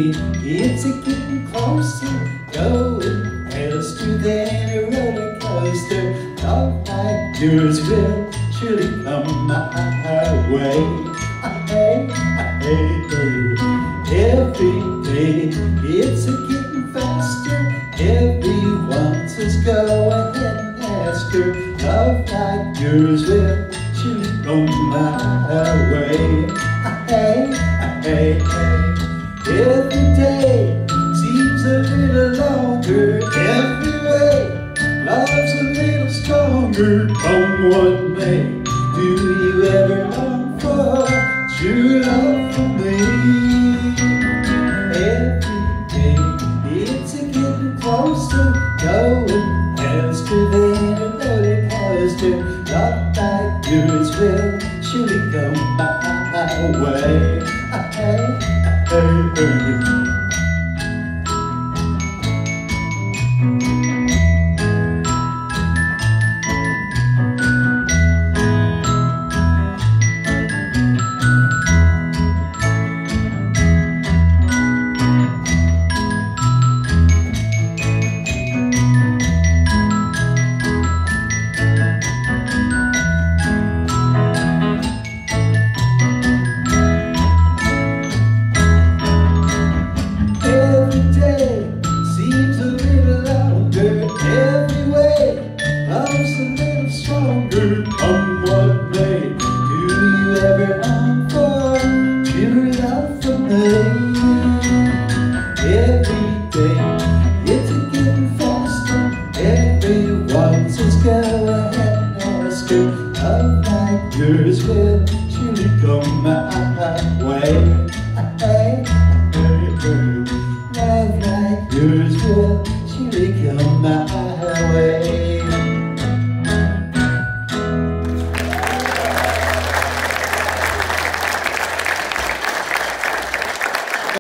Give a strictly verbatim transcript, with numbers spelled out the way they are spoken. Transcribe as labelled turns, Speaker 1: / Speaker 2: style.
Speaker 1: it's a getting closer, going faster than a roller coaster. Love like yours will surely come my way. Hey, hey, hey. Every day it's a getting faster. Everyone says go ahead and ask her. Love like yours will surely come my way. Hey, hey, hey. Every day seems a little longer. Every way love's a little stronger. Come what may, do you ever long for true love from me? Every day it's a getting closer, going faster than a roller coaster. Love like yours will surely come my way. Hey, hey, hey. Come what may, do you ever long for true love from me? Every day it's a getting faster. Everyone says go ahead and ask her. Love like yours will surely come my way.